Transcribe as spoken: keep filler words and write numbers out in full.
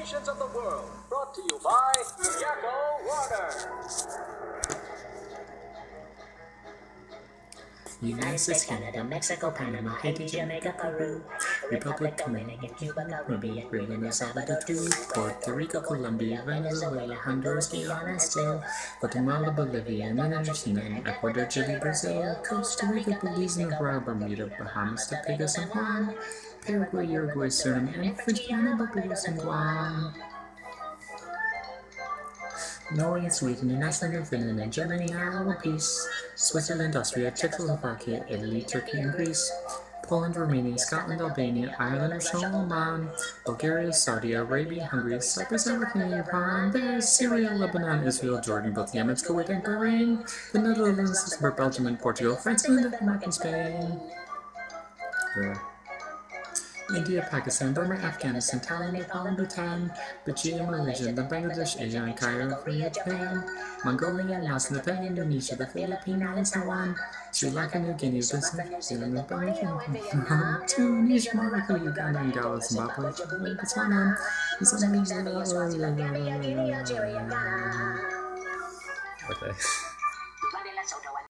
nations of the world. Brought to you by Yakko Water. United States, Canada, Mexico, Panama, Haiti, Jamaica, Peru, Republic, Dominican, Cuba, Caribbean, Grenada, El Salvador, Puerto Rico, Colombia, Venezuela, Honduras, Guyana, still, Guatemala, Bolivia, Argentina, Ecuador, Chile, Brazil, Costa Rica, Belize, Nicaragua, Bermuda, Bahamas, Tobago, San Juan, Paraguay, Uruguay, Suriname, and French Guiana, Barbados, and Guam. Norway and Sweden, and Iceland, Finland, and Germany are at peace. Switzerland, Austria, Czechoslovakia, Italy, Turkey, and Greece. Poland, Romania, Scotland, Albania, Ireland, Oman, Bulgaria, Saudi Arabia, Hungary, Cyprus, Africa, Iran, there's Syria, Lebanon, Israel, Jordan, both Yemen, Kuwait, and Bahrain, the Netherlands, Luxembourg, Belgium, and Portugal, France, and Denmark, and Spain. Yeah. India, Pakistan, Burma, Afghanistan, Thailand, Nepal, and Bhutan, Bajia, Malaysia, the Bangladesh, Asia, and Cairo, Korea, Japan, Mongolia, Laos, Nepal, Indonesia, the Philippines, Taiwan, Sri Lanka, New Guinea, Brazil, New Zealand, Belgium, Tunisia, Morocco, Uganda, Angola, Zimbabwe, Botswana, Zambia. Okay.